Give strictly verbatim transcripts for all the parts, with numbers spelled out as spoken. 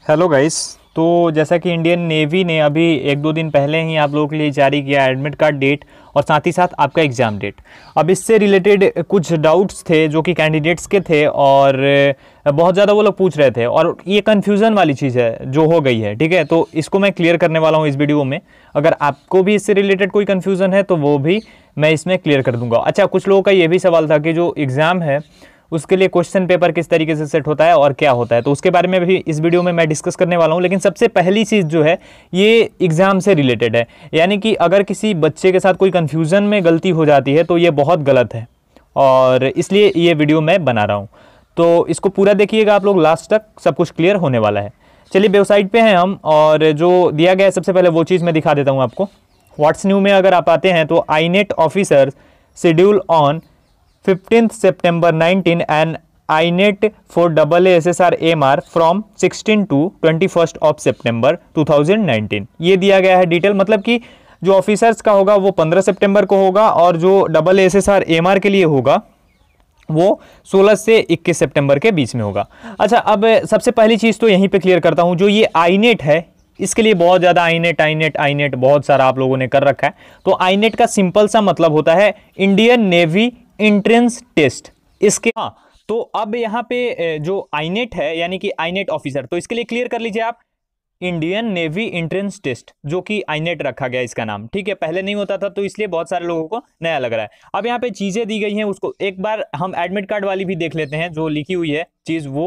Hello guys. तो जैसा कि इंडियन नेवी ने अभी एक दो दिन पहले ही आप लोगों के लिए जारी किया एडमिट कार्ड डेट और साथ ही साथ आपका एग्ज़ाम डेट। अब इससे रिलेटेड कुछ डाउट्स थे जो कि कैंडिडेट्स के थे और बहुत ज़्यादा वो लोग पूछ रहे थे और ये कन्फ्यूज़न वाली चीज़ है जो हो गई है। ठीक है, तो इसको मैं क्लियर करने वाला हूँ इस वीडियो में। अगर आपको भी इससे रिलेटेड कोई कन्फ्यूज़न है तो वो भी मैं इसमें क्लियर कर दूंगा। अच्छा, कुछ लोगों का ये भी सवाल था कि जो एग्ज़ाम है उसके लिए क्वेश्चन पेपर किस तरीके से सेट होता है और क्या होता है, तो उसके बारे में भी इस वीडियो में मैं डिस्कस करने वाला हूं। लेकिन सबसे पहली चीज़ जो है ये एग्ज़ाम से रिलेटेड है, यानी कि अगर किसी बच्चे के साथ कोई कन्फ्यूज़न में गलती हो जाती है तो ये बहुत गलत है और इसलिए ये वीडियो मैं बना रहा हूँ। तो इसको पूरा देखिएगा आप लोग, लास्ट तक सब कुछ क्लियर होने वाला है। चलिए वेबसाइट पे हैं हम और जो दिया गया है सबसे पहले वो चीज़ मैं दिखा देता हूँ आपको। व्हाट्स न्यू में अगर आप आते हैं तो I net officer schedule on fifteenth September nineteen and I net for double A S S R M R from sixteen to twenty-first of September twenty nineteen। ये दिया गया है डिटेल, मतलब कि जो ऑफिसर्स का होगा वो पंद्रह सितंबर को होगा और जो double S S R M R के लिए होगा वो सोलह से इक्कीस सितंबर के बीच में होगा। अच्छा, अब सबसे पहली चीज़ तो यहीं पे क्लियर करता हूँ, जो ये आई नेट है इसके लिए बहुत ज़्यादा I net I net I net बहुत सारा आप लोगों ने कर रखा है। तो आई नेट का सिंपल सा मतलब होता है इंडियन नेवी एंट्रेंस टेस्ट। इसके हाँ, तो अब यहाँ पे जो आई नेट है यानी कि आई नेट ऑफिसर, तो इसके लिए क्लियर कर लीजिए आप इंडियन नेवी एंट्रेंस टेस्ट, जो कि आई नेट रखा गया इसका नाम। ठीक है, पहले नहीं होता था तो इसलिए बहुत सारे लोगों को नया लग रहा है। अब यहाँ पे चीजें दी गई हैं, उसको एक बार हम एडमिट कार्ड वाली भी देख लेते हैं जो लिखी हुई है चीज वो।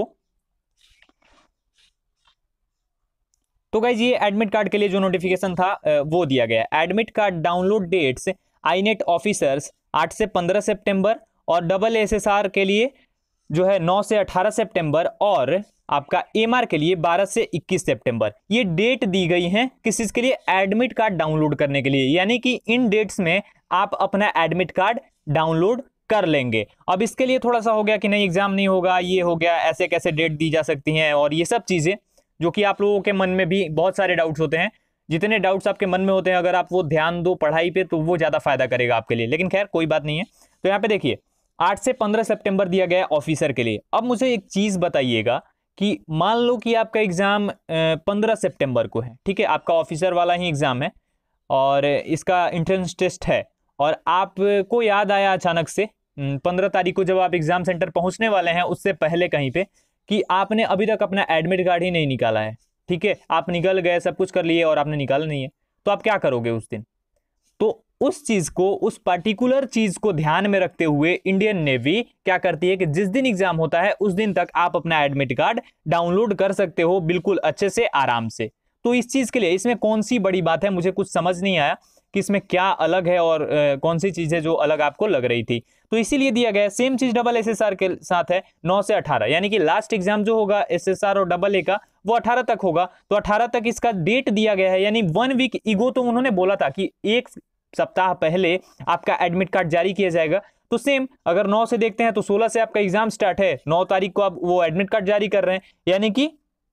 तो गाइज ये एडमिट कार्ड के लिए जो नोटिफिकेशन था वो दिया गया। Admit card download dates I net officers आठ से पंद्रह सितंबर और डबल एसएसआर के लिए जो है नौ से अठारह सितंबर और आपका एमआर के लिए बारह से इक्कीस सितंबर। ये डेट दी गई हैं किस चीज के लिए? एडमिट कार्ड डाउनलोड करने के लिए, यानी कि इन डेट्स में आप अपना एडमिट कार्ड डाउनलोड कर लेंगे। अब इसके लिए थोड़ा सा हो गया कि नहीं एग्जाम नहीं होगा, ये हो गया, ऐसे कैसे डेट दी जा सकती हैं और ये सब चीजें जो कि आप लोगों के मन में भी बहुत सारे डाउट्स होते हैं। जितने डाउट्स आपके मन में होते हैं अगर आप वो ध्यान दो पढ़ाई पे तो वो ज्यादा फायदा करेगा आपके लिए। लेकिन खैर कोई बात नहीं है। तो यहाँ पे देखिए आठ से पंद्रह सितंबर दिया गया ऑफिसर के लिए। अब मुझे एक चीज बताइएगा कि मान लो कि आपका एग्जाम पंद्रह सितंबर को है, ठीक है, आपका ऑफिसर वाला ही एग्जाम है और इसका एंट्रेंस टेस्ट है और आपको याद आया अचानक से पंद्रह तारीख को जब आप एग्जाम सेंटर पहुंचने वाले हैं उससे पहले कहीं पे कि आपने अभी तक अपना एडमिट कार्ड ही नहीं निकाला है। ठीक है, आप निकल गए, सब कुछ कर लिए और आपने निकाला नहीं है, तो आप क्या करोगे उस दिन? तो उस चीज को, उस पर्टिकुलर चीज को ध्यान में रखते हुए इंडियन नेवी क्या करती है कि जिस दिन एग्जाम होता है उस दिन तक आप अपना एडमिट कार्ड डाउनलोड कर सकते हो बिल्कुल अच्छे से, आराम से। तो इस चीज के लिए इसमें कौन सी बड़ी बात है, मुझे कुछ समझ नहीं आया कि इसमें क्या अलग है और आ, कौन सी चीज है जो अलग आपको लग रही थी। तो इसीलिए दिया गया सेम चीज डबल एसएसआर के साथ है नौ से अठारह, यानी कि लास्ट एग्जाम जो होगा एसएसआर और डबल ए का वो अठारह तक होगा। तो अठारह तक इसका डेट दिया गया है, यानी वन वीक ईगो तो उन्होंने बोला था कि एक सप्ताह पहले आपका एडमिट कार्ड जारी किया जाएगा। तो सेम अगर नौ से देखते हैं तो सोलह से आपका एग्जाम स्टार्ट है, नौ तारीख को आप वो एडमिट कार्ड जारी कर रहे हैं, यानी कि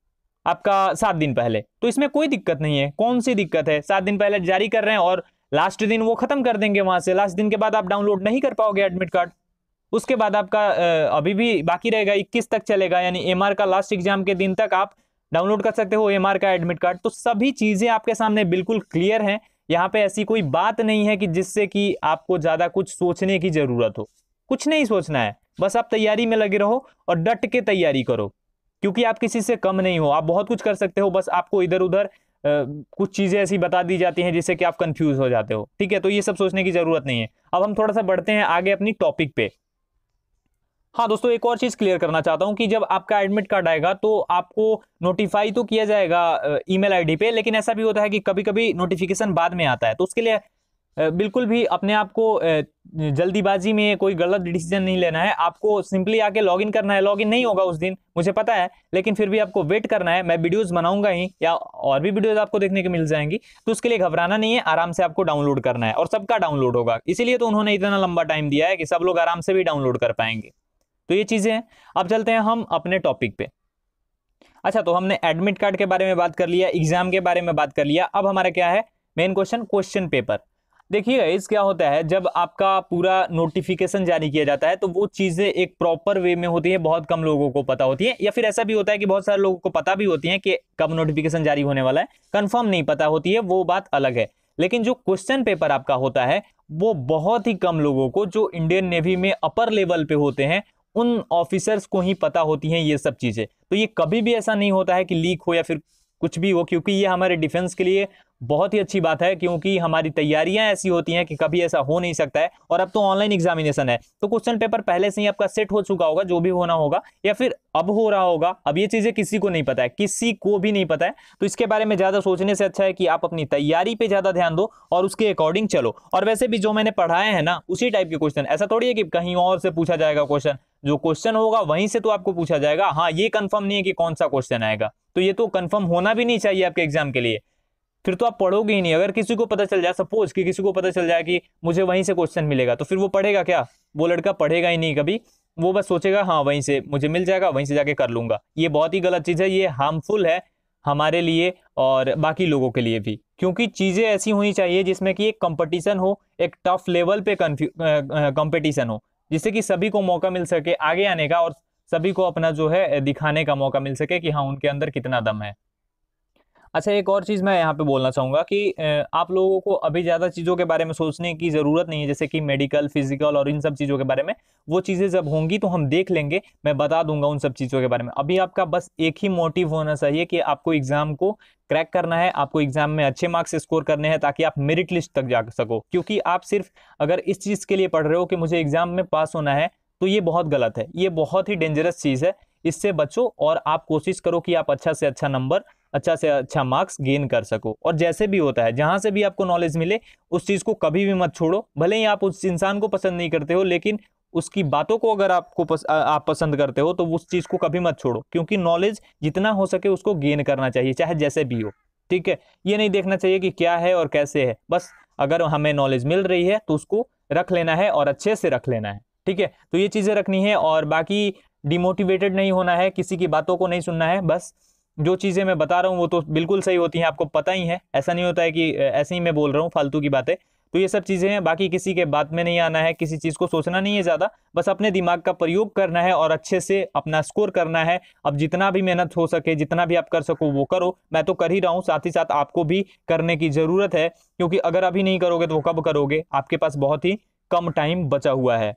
आपका सात दिन पहले। तो इसमें कोई दिक्कत नहीं है। कौन सी दिक्कत है? सात दिन पहले जारी कर रहे हैं और लास्ट दिन वो खत्म कर देंगे वहां से। लास्ट दिन के बाद आप डाउनलोड नहीं कर पाओगे एडमिट कार्ड। उसके बाद आपका अभी भी बाकी रहेगा, इक्कीस तक चलेगा, यानी एमआर का लास्ट एग्जाम के दिन तक आप डाउनलोड कर सकते हो एमआर का एडमिट कार्ड। तो सभी चीजें आपके सामने बिल्कुल क्लियर हैं। यहाँ पे ऐसी कोई बात नहीं है कि जिससे कि आपको ज्यादा कुछ सोचने की जरूरत हो। कुछ नहीं सोचना है, बस आप तैयारी में लगे रहो और डट के तैयारी करो, क्योंकि आप किसी से कम नहीं हो। आप बहुत कुछ कर सकते हो, बस आपको इधर उधर कुछ चीजें ऐसी बता दी जाती हैं जिससे कि आप कंफ्यूज हो जाते हो। ठीक है, तो ये सब सोचने की जरूरत नहीं है। अब हम थोड़ा सा बढ़ते हैं आगे अपनी टॉपिक पे। हाँ दोस्तों, एक और चीज क्लियर करना चाहता हूं कि जब आपका एडमिट कार्ड आएगा तो आपको नोटिफाई तो किया जाएगा ईमेल आईडी पे, लेकिन ऐसा भी होता है कि कभी कभी नोटिफिकेशन बाद में आता है। तो उसके लिए बिल्कुल भी अपने आप को जल्दीबाजी में कोई गलत डिसीजन नहीं लेना है। आपको सिंपली आके लॉगिन करना है। लॉगिन नहीं होगा उस दिन, मुझे पता है, लेकिन फिर भी आपको वेट करना है। मैं वीडियोस बनाऊंगा ही, या और भी वीडियोस आपको देखने को मिल जाएंगी, तो उसके लिए घबराना नहीं है। आराम से आपको डाउनलोड करना है और सबका डाउनलोड होगा। इसीलिए तो उन्होंने इतना लंबा टाइम दिया है कि सब लोग आराम से भी डाउनलोड कर पाएंगे। तो ये चीजें हैं। अब चलते हैं हम अपने टॉपिक पे। अच्छा, तो हमने एडमिट कार्ड के बारे में बात कर लिया, एग्जाम के बारे में बात कर लिया। अब हमारा क्या है मेन क्वेश्चन? Question paper. देखिए गाइस क्या होता है, जब आपका पूरा नोटिफिकेशन जारी किया जाता है तो वो चीजें एक प्रॉपर वे में होती है, बहुत कम लोगों को पता होती है, या फिर ऐसा भी होता है कि बहुत सारे लोगों को पता भी होती है कि कब नोटिफिकेशन जारी होने वाला है, कंफर्म नहीं पता होती है, वो बात अलग है। लेकिन जो क्वेश्चन पेपर आपका होता है वो बहुत ही कम लोगों को, जो इंडियन नेवी में अपर लेवल पे होते हैं, उन ऑफिसर्स को ही पता होती हैं ये सब चीजें। तो ये कभी भी ऐसा नहीं होता है कि लीक हो या फिर कुछ भी हो, क्योंकि ये हमारे डिफेंस के लिए बहुत ही अच्छी बात है, क्योंकि हमारी तैयारियां ऐसी होती हैं कि कभी ऐसा हो नहीं सकता है। और अब तो ऑनलाइन एग्जामिनेशन है तो क्वेश्चन पेपर पहले से ही आपका सेट हो चुका होगा, जो भी होना होगा या फिर अब हो रहा होगा। अब ये चीजें किसी को नहीं पता है, किसी को भी नहीं पता है, तो इसके बारे में ज्यादा सोचने से अच्छा है कि आप अपनी तैयारी पे ज्यादा ध्यान दो और उसके अकॉर्डिंग चलो। और वैसे भी जो मैंने पढ़ाए हैं ना उसी टाइप के क्वेश्चन, ऐसा थोड़ी है कि कहीं और से पूछा जाएगा क्वेश्चन, जो क्वेश्चन होगा वहीं से तो आपको पूछा जाएगा। हाँ, ये कंफर्म नहीं है कि कौन सा क्वेश्चन आएगा, तो ये तो कंफर्म होना भी नहीं चाहिए आपके एग्जाम के लिए, फिर तो आप पढ़ोगे ही नहीं। अगर किसी को पता चल जाए, सपोज कि किसी को पता चल जाए कि मुझे वहीं से क्वेश्चन मिलेगा, तो फिर वो पढ़ेगा क्या? वो लड़का पढ़ेगा ही नहीं कभी, वो बस सोचेगा हाँ वहीं से मुझे मिल जाएगा, वहीं से जाके कर लूंगा। ये बहुत ही गलत चीज है, ये हार्मफुल है हमारे लिए और बाकी लोगों के लिए भी, क्योंकि चीजें ऐसी होनी चाहिए जिसमें कि एक कंपटीशन हो, एक टफ लेवल पे कंपटीशन हो, जिससे कि सभी को मौका मिल सके आगे आने का और सभी को अपना जो है दिखाने का मौका मिल सके कि हाँ उनके अंदर कितना दम है। अच्छा, एक और चीज़ मैं यहाँ पे बोलना चाहूँगा कि अ, आप लोगों को अभी ज़्यादा चीज़ों के बारे में सोचने की ज़रूरत नहीं है, जैसे कि मेडिकल, फिजिकल और इन सब चीज़ों के बारे में। वो चीज़ें जब होंगी तो हम देख लेंगे, मैं बता दूंगा उन सब चीज़ों के बारे में। अभी आपका बस एक ही मोटिव होना चाहिए कि आपको एग्जाम को क्रैक करना है, आपको एग्जाम में अच्छे मार्क्स स्कोर करने हैं ताकि आप मेरिट लिस्ट तक जा सको। क्योंकि आप सिर्फ अगर इस चीज़ के लिए पढ़ रहे हो कि मुझे एग्जाम में पास होना है, तो ये बहुत गलत है, ये बहुत ही डेंजरस चीज़ है। इससे बचो और आप कोशिश करो कि आप अच्छा से अच्छा नंबर, अच्छा से अच्छा मार्क्स गेन कर सको। और जैसे भी होता है, जहां से भी आपको नॉलेज मिले उस चीज को कभी भी मत छोड़ो। भले ही आप उस इंसान को पसंद नहीं करते हो, लेकिन उसकी बातों को अगर आपको पस, आ, आप पसंद करते हो तो उस चीज को कभी मत छोड़ो, क्योंकि नॉलेज जितना हो सके उसको गेन करना चाहिए, चाहे जैसे भी हो। ठीक है, ये नहीं देखना चाहिए कि क्या है और कैसे है, बस अगर हमें नॉलेज मिल रही है तो उसको रख लेना है और अच्छे से रख लेना है। ठीक है, तो ये चीजें रखनी है और बाकी डिमोटिवेटेड नहीं होना है, किसी की बातों को नहीं सुनना है। बस जो चीजें मैं बता रहा हूँ वो तो बिल्कुल सही होती हैं, आपको पता ही है, ऐसा नहीं होता है कि ऐसे ही मैं बोल रहा हूँ फालतू की बातें। तो ये सब चीजें हैं, बाकी किसी के बात में नहीं आना है, किसी चीज को सोचना नहीं है ज्यादा, बस अपने दिमाग का प्रयोग करना है और अच्छे से अपना स्कोर करना है। अब जितना भी मेहनत हो सके, जितना भी आप कर सको वो करो, मैं तो कर ही रहा हूँ, साथ ही साथ आपको भी करने की जरूरत है, क्योंकि अगर अभी नहीं करोगे तो वो कब करोगे? आपके पास बहुत ही कम टाइम बचा हुआ है।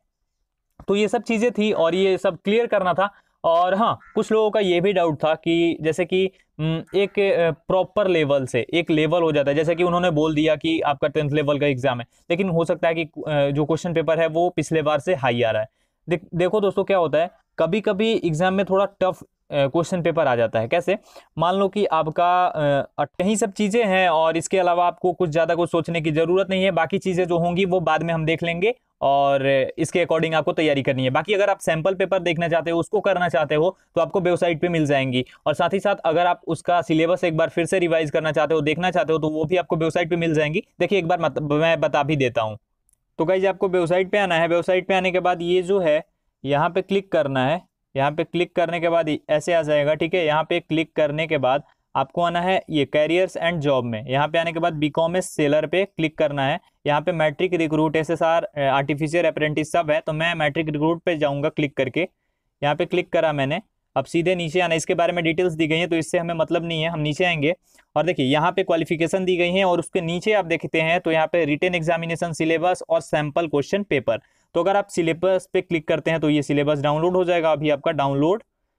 तो ये सब चीजें थी और ये सब क्लियर करना था। और हाँ, कुछ लोगों का ये भी डाउट था कि जैसे कि हम्म, एक प्रॉपर लेवल से एक लेवल हो जाता है, जैसे कि उन्होंने बोल दिया कि आपका टेंथ लेवल का एग्जाम है, लेकिन हो सकता है कि अ, जो क्वेश्चन पेपर है वो पिछले बार से हाई आ रहा है। देख देखो दोस्तों, क्या होता है, कभी कभी एग्जाम में थोड़ा टफ क्वेश्चन पेपर आ जाता है। कैसे? मान लो कि आपका अ, कहीं सब चीजें हैं और इसके अलावा आपको कुछ ज्यादा कुछ सोचने की जरूरत नहीं है, बाकी चीजें जो होंगी वो बाद में हम देख लेंगे और इसके अकॉर्डिंग आपको तैयारी करनी है। बाकी अगर आप सैंपल पेपर देखना चाहते हो, उसको करना चाहते हो, तो आपको वेबसाइट पे मिल जाएंगी। और साथ ही साथ अगर आप उसका सिलेबस एक बार फिर से रिवाइज करना चाहते हो, देखना चाहते हो, तो वो भी आपको वेबसाइट पे मिल जाएंगी। देखिए एक बार मत, मैं बता भी देता हूँ। तो गाइस आपको वेबसाइट पे आना है, वेबसाइट पे आने के बाद ये जो है यहाँ पे क्लिक करना है, यहाँ पे क्लिक करने के बाद ऐसे आ जाएगा। ठीक है, यहाँ पे क्लिक करने के बाद आपको आना है ये कैरियर्स एंड जॉब में, यहाँ पे आने के बाद बीकॉम एस सेलर पे क्लिक करना है। यहाँ पे matric recruit, S S R, artificial apprentice सब है, तो मैं मैट्रिक रिक्रूट पे जाऊंगा क्लिक करके। यहाँ पे क्लिक करा मैंने, अब सीधे नीचे आना, इसके बारे में डिटेल्स दी गई है तो इससे हमें मतलब नहीं है, हम नीचे आएंगे और देखिए यहाँ पे क्वालिफिकेशन दी गई है और उसके नीचे आप देखते हैं तो यहाँ पे रिटेन एग्जामिनेशन सिलेबस और सैंपल क्वेश्चन पेपर। तो अगर आप सिलेबस पे क्लिक करते हैं तो ये सिलेबस डाउनलोड हो जाएगा अभी आपका डाउनलोड,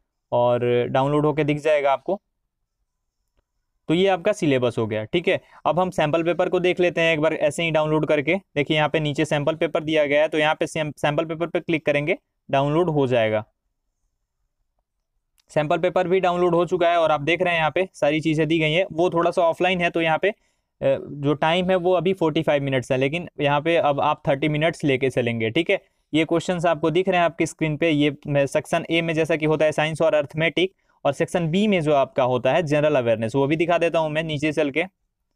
और डाउनलोड होके दिख जाएगा आपको। तो ये आपका सिलेबस हो गया। ठीक है, अब हम सैंपल पेपर को देख लेते हैं एक बार ऐसे ही डाउनलोड करके। देखिए यहाँ पे नीचे सैंपल पेपर दिया गया है, तो यहाँ पे सैंपल पेपर पे क्लिक करेंगे, डाउनलोड हो जाएगा। सैंपल पेपर भी डाउनलोड हो चुका है और आप देख रहे हैं यहाँ पे सारी चीज़ें दी गई हैं। वो थोड़ा सा ऑफलाइन है तो यहाँ पे जो टाइम है वो अभी पैंतालीस मिनट्स है, लेकिन यहाँ पे अब आप तीस मिनट्स लेके चलेंगे। ठीक है, ये क्वेश्चंस आपको दिख रहे हैं आपकी स्क्रीन पे। ये सेक्शन ए में जैसा कि होता है साइंस और अर्थमेटिक, और सेक्शन बी में जो आपका होता है जनरल अवेयरनेस, वो भी दिखा देता हूँ मैं नीचे चल के।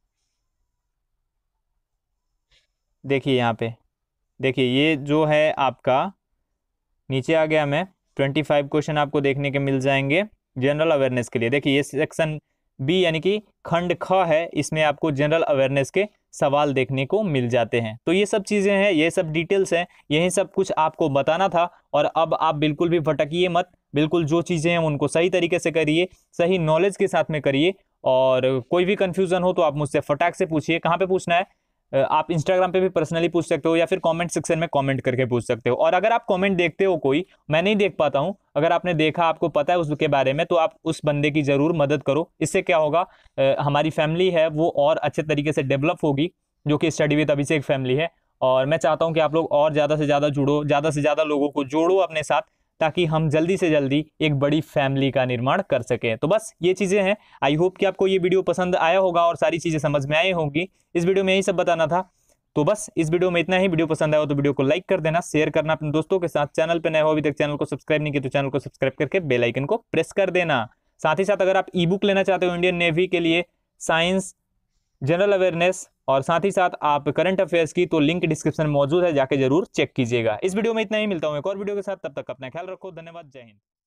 देखिए यहाँ पे, देखिए ये जो है आपका नीचे आ गया मैं, पच्चीस क्वेश्चन आपको देखने के मिल जाएंगे जनरल अवेयरनेस के लिए। देखिए ये सेक्शन बी यानी कि खंड ख है, इसमें आपको जनरल अवेयरनेस के सवाल देखने को मिल जाते हैं। तो ये सब चीज़ें हैं, ये सब डिटेल्स हैं, यही सब कुछ आपको बताना था। और अब आप बिल्कुल भी भटकिए मत, बिल्कुल जो चीज़ें हैं उनको सही तरीके से करिए, सही नॉलेज के साथ में करिए। और कोई भी कंफ्यूजन हो तो आप मुझसे फटाक से पूछिए। कहाँ पे पूछना है? आप इंस्टाग्राम पे भी पर्सनली पूछ सकते हो या फिर कमेंट सेक्शन में कमेंट करके पूछ सकते हो। और अगर आप कमेंट देखते हो, कोई मैं नहीं देख पाता हूं, अगर आपने देखा, आपको पता है उसके बारे में, तो आप उस बंदे की जरूर मदद करो। इससे क्या होगा, हमारी फैमिली है वो और अच्छे तरीके से डेवलप होगी, जो कि स्टडी विद अभिषेक फैमिली है। और मैं चाहता हूं कि आप लोग और ज़्यादा से ज़्यादा जुड़ो, ज़्यादा से ज़्यादा लोगों को जोड़ो अपने साथ, ताकि हम जल्दी से जल्दी एक बड़ी फैमिली का निर्माण कर सकें। तो बस ये चीज़ें हैं। आई होप कि आपको ये वीडियो पसंद आया होगा और सारी चीज़ें समझ में आई होंगी। इस वीडियो में यही सब बताना था। तो बस इस वीडियो में इतना ही। वीडियो पसंद आया हो तो वीडियो को लाइक कर देना, शेयर करना अपने दोस्तों के साथ। चैनल पे नए हो, अभी तक चैनल को सब्सक्राइब नहीं किया तो चैनल को सब्सक्राइब करके बेल आइकन को प्रेस कर देना। साथ ही साथ अगर आप ई बुक लेना चाहते हो इंडियन नेवी के लिए, साइंस, जनरल अवेयरनेस और साथ ही साथ आप करंट अफेयर्स की, तो लिंक डिस्क्रिप्शन में मौजूद है, जाके जरूर चेक कीजिएगा। इस वीडियो में इतना ही, मिलता हूं एक और वीडियो के साथ, तब तक अपना ख्याल रखो। धन्यवाद, जय हिंद।